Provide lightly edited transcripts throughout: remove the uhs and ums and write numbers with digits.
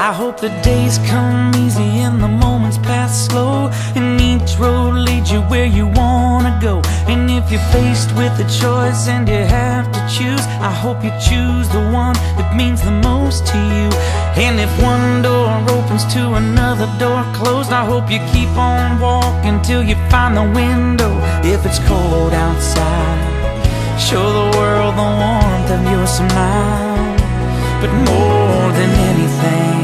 I hope the days come easy and the moments pass slow, and each road leads you where you wanna go. And if you're faced with a choice and you have to choose, I hope you choose the one that means the most to you. And if one door opens to another door closed, I hope you keep on walking till you find the window. If it's cold outside, show the world the warmth of your smile. But more than anything,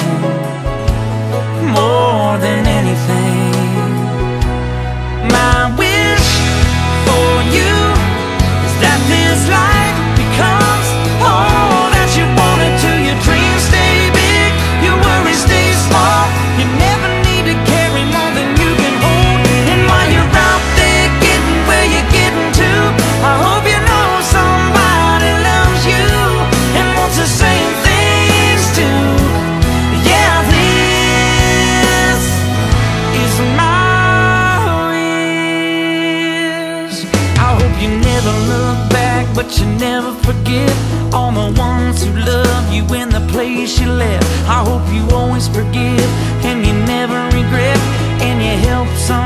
more than anything, my wish for you is that this life becomes all that you want it to. Your dreams stay big, your worries stay small. You never need to carry more than you can hold. And while you're out there getting where you're getting to, I hope you know somebody loves you and wants the same things too. Yeah, this is my wish. I hope you never look back, but you never forget all the ones who love you in the place you left. I hope you always forgive and you never regret, and you help some